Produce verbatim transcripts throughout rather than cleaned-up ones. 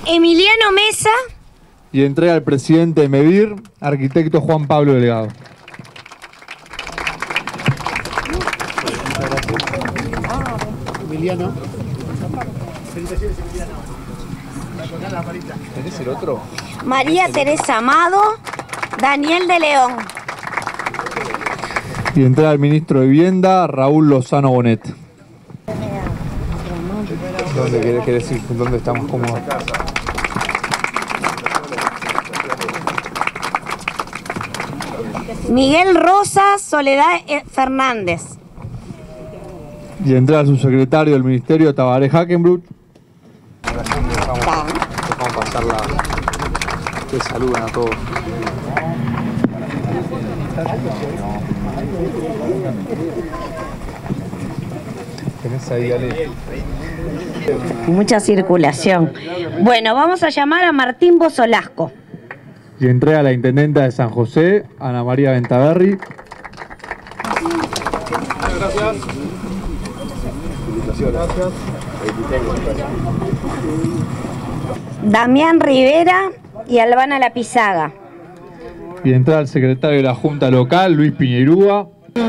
Emiliano Mesa. Y entrega al presidente de MEVIR, arquitecto Juan Pablo Delgado. Emiliano. ¿Tenés el otro? María Teresa Amado. Daniel de León. Y entrega al ministro de Vivienda, Raúl Lozano Bonet. ¿Dónde querés, querés ir? ¿Dónde estamos cómodos? Miguel Rosa Soledad Fernández. Y entrega al subsecretario del Ministerio, Tabaré Hackenbruch. Vamos, vamos a pasar la... que saludan a todos. Tenés ahí, Ale. Mucha circulación. Bueno, vamos a llamar a Martín Bozolasco. Y entrega a la intendenta de San José, Ana María Ventaverri. Gracias. Gracias. Damián Rivera y Albana Lapizaga. Y entrega al secretario de la Junta Local, Luis Piñeirúa.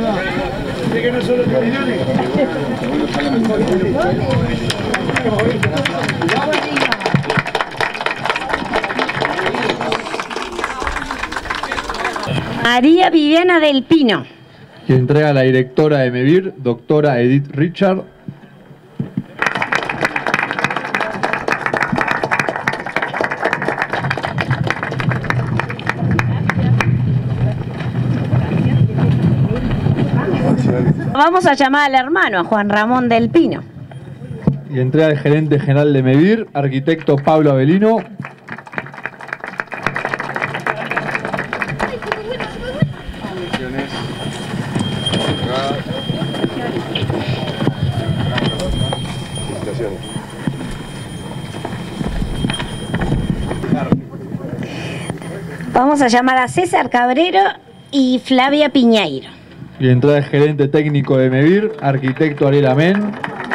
María Viviana del Pino. Y entrega a la directora de MEVIR, doctora Edith Richard. Vamos a llamar al hermano, a Juan Ramón del Pino. Y entrega al gerente general de MEVIR, arquitecto Pablo Avelino. Vamos a llamar a César Cabrero y Flavia Piñeiro. Y entrega el gerente técnico de MEVIR, arquitecto Ariel Amén.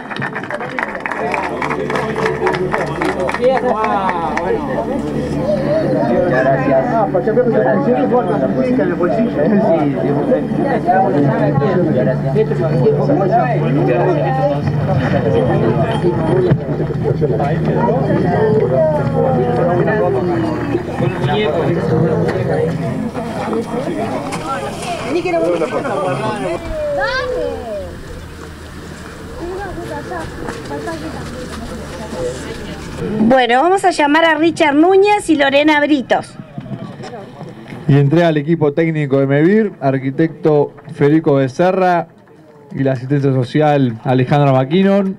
Bueno, vamos a llamar a Richard Núñez y Lorena Britos. Y entrega al equipo técnico de MEVIR, arquitecto Federico Becerra y la asistencia social Alejandra McKinnon.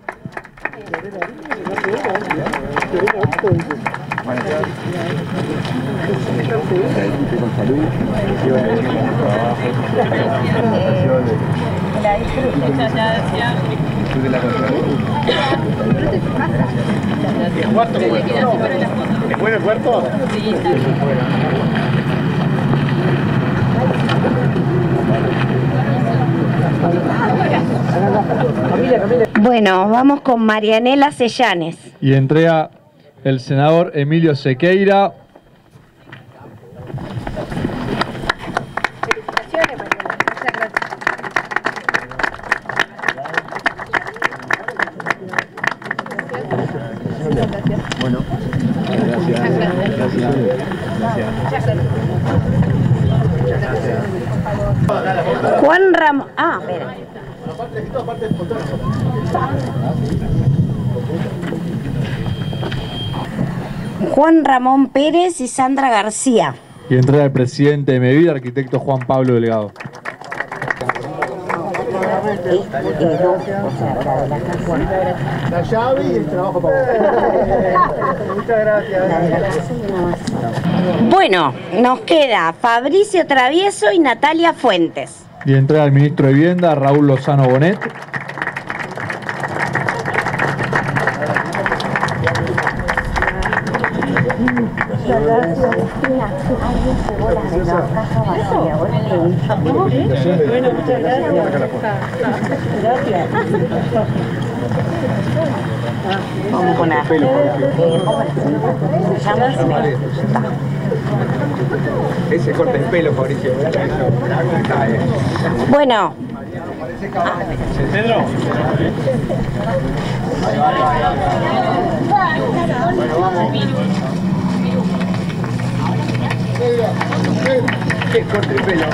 ¿Es bueno el cuarto? Sí. Bueno, vamos con Marianela Sellanes. Y entrega el senador Emilio Sequeira. Felicitaciones, Marianela. Muchas gracias. Bueno, gracias. Gracias. Gracias. Juan Ramón. Ah, espera. Juan Ramón Pérez y Sandra García. Y entrega el presidente de MEVIR, arquitecto Juan Pablo Delgado. La llave y el trabajo para vos. Muchas gracias. Bueno, nos queda Fabricio Travieso y Natalia Fuentes. Y entrega al ministro de Vivienda, Raúl Lozano Bonet. Muchas gracias, Cristina. Alguien llevó la de la caja vacía. Bueno, muchas gracias. Gracias. Vamos con arte. Ese corte de pelo, Fabricio. Bueno. Pedro. Bueno, vamos. Qué corte de pelo.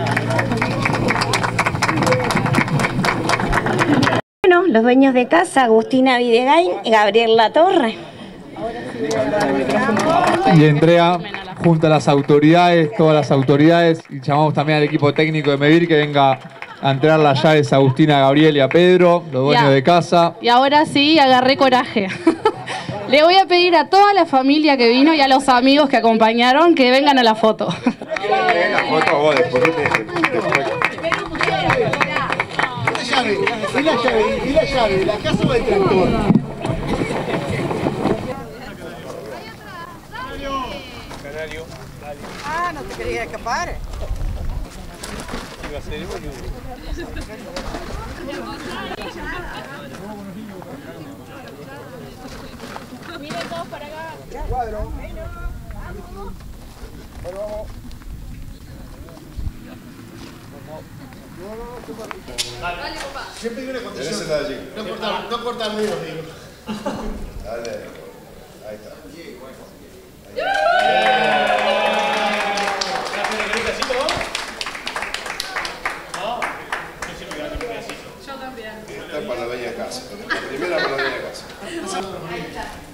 Bueno, los dueños de casa, Agustina Videgain y Gabriel Latorre. Y entrega junto a las autoridades, todas las autoridades, y llamamos también al equipo técnico de Medir que venga a entregar las llaves a Agustina, a Gabriel y a Pedro, los dueños Ya. de casa. Y ahora sí, agarré coraje. Le voy a pedir a toda la familia que vino y a los amigos que acompañaron que vengan a la foto. La foto vos después. Y la llave, y la llave, y la llave, la casa va el tractor. Ah, no te querías escapar. Miren todos para acá. Cuadro. Bueno, vamos. Dale, papá. Siempre hay una condición. No cortar, no cortar menos, digo. Dale. Ahí está. Yo también. Esta para la dueña de casa. La primera para la dueña de casa. Ahí está.